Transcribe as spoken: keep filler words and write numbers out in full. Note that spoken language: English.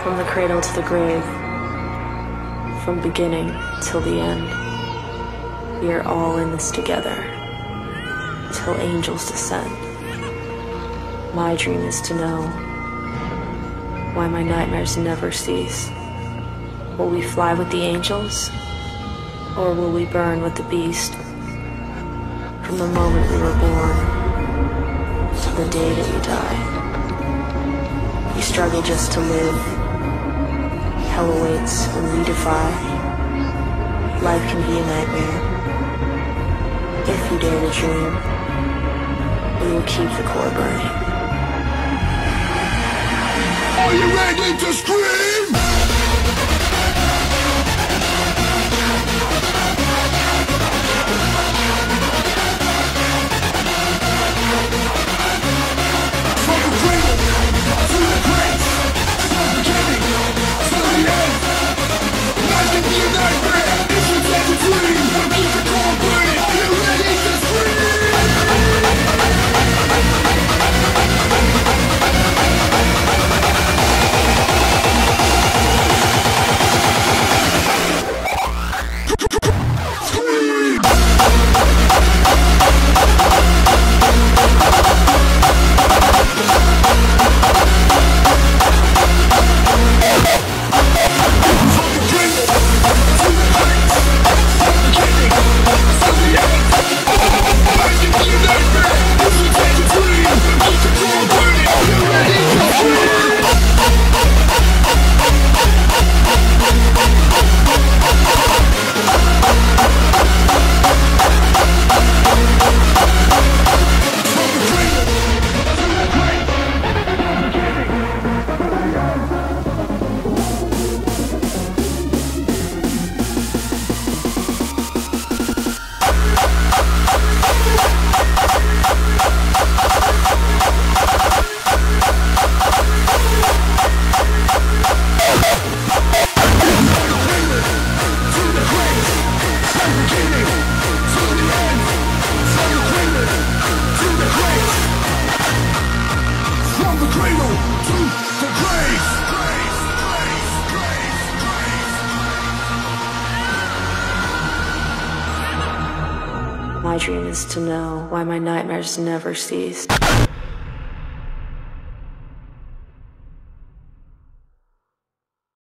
From the cradle to the grave, from beginning till the end, we are all in this together, till angels descend. My dream is to know why my nightmares never cease. Will we fly with the angels, or will we burn with the beast? From the moment we were born to the day that we die, we struggle just to live. Hell awaits when we defy. Life can be a nightmare. If you dare to dream, we will keep the core burning. Are you ready to scream? From the cradle to the grave, from the beginning to the end, life can be a nightmare. If you dare to dream, we'll keep the core burning. Are you ready to scream? My dream is to know why my nightmares never cease.